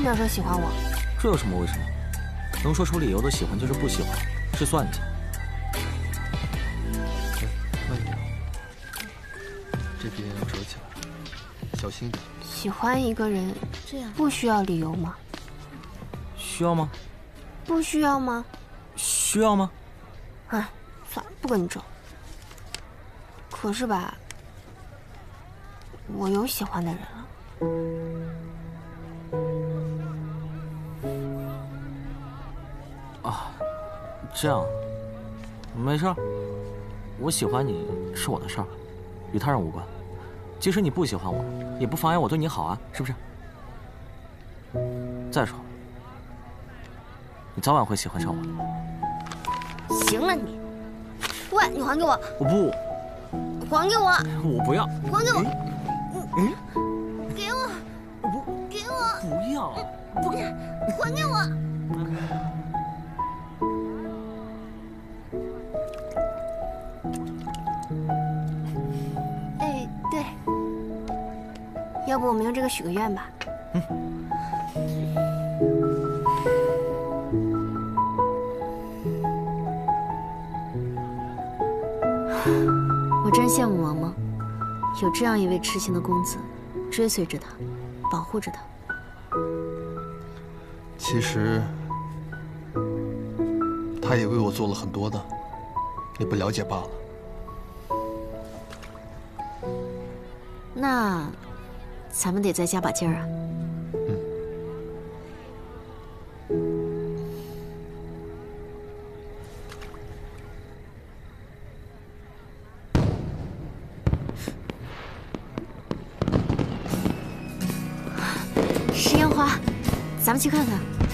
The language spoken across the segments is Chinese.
想说喜欢我？ 这有什么为什么？能说出理由的喜欢就是不喜欢，是算计。 慢一点，这边要折起来，小心一点。 喜欢一个人， 这样不需要理由吗？ 需要吗？ 不需要吗？ 需要吗？ 哎，算了，不跟你争。可是吧，我有喜欢的人了。 啊，这样，没事儿。我喜欢你是我的事儿，与他人无关。即使你不喜欢我，也不妨碍我对你好啊，是不是？再说，你早晚会喜欢上我的。 行了你，喂，你还给我！ 我不， 还给我！ 我不要！ 还给我！ 嗯， 给我！ 不， 给我！ 不要！ 不，还给我！哎，对，要不我们用这个许个愿吧？我真羡慕萌萌，有这样一位痴情的公子，追随着他，保护着他。 其实，他也为我做了很多的，你不了解罢了。 那，咱们得再加把劲儿啊！石烟花，咱们去看看。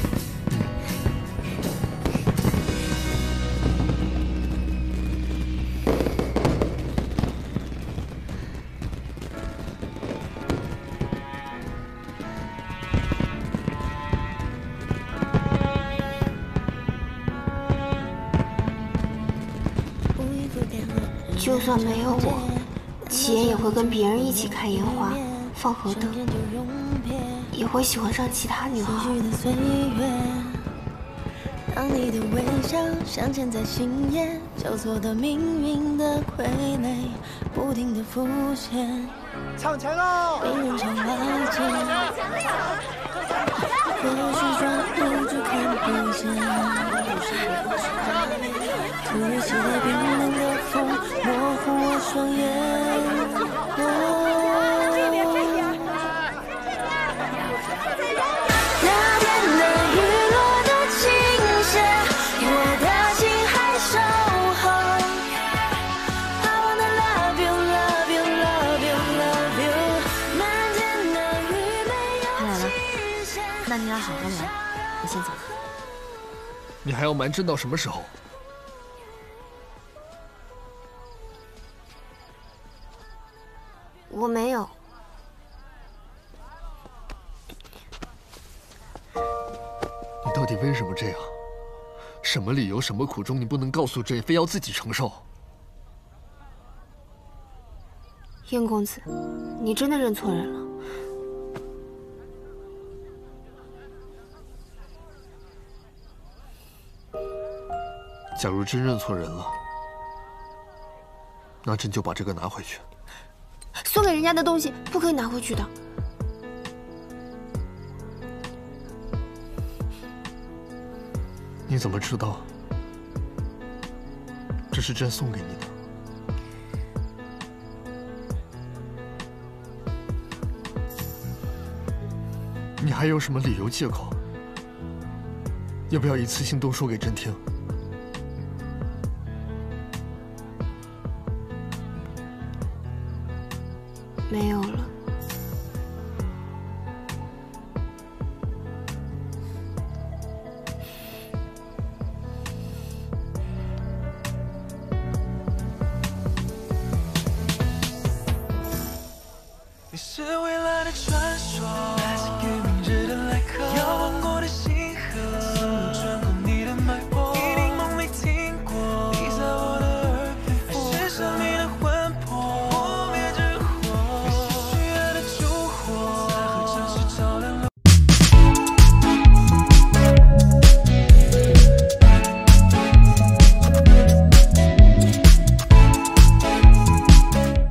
就算没有我，齐言也会跟别人一起看烟花、放河灯，也会喜欢上其他女孩。 当你的微笑镶嵌在心眼，交错的命运的傀儡，不停的浮现。 抢钱喽！ 被人潮瓦解，或许装不住看不见。突如其来冰冷的风，模糊我双眼。那天的雨落的倾斜，我的心还守候。I wanna love you, love you, love you, love you。漫天的雨没有期限。 那你俩好好玩，我先走了。 你还要瞒朕到什么时候？ 我没有。 你到底为什么这样？什么理由？什么苦衷？你不能告诉朕，非要自己承受？ 燕公子，你真的认错人了。 假如真认错人了，那朕就把这个拿回去。 送给人家的东西不可以拿回去的。 你怎么知道这是朕送给你的？你还有什么理由借口？要不要一次性都说给朕听？ 没有。